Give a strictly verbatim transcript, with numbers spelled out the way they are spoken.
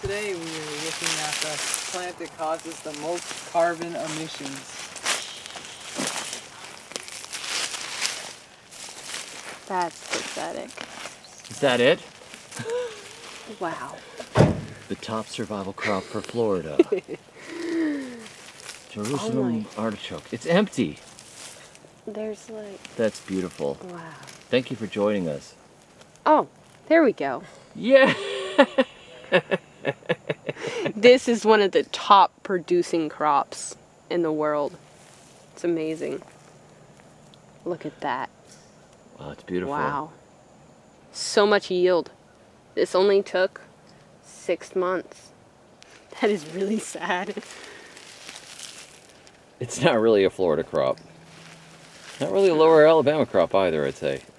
Today we are looking at the plant that causes the most carbon emissions. That's pathetic. Is that it? Wow. The top survival crop for Florida. Jerusalem Oh artichoke. It's empty. There's like... That's beautiful. Wow. Thank you for joining us. Oh, there we go. Yeah. This is one of the top producing crops in the world. It's amazing. Look at that. Wow, it's beautiful. Wow. So much yield. This only took six months. That is really sad. It's not really a Florida crop. Not really a lower Alabama crop either, I'd say.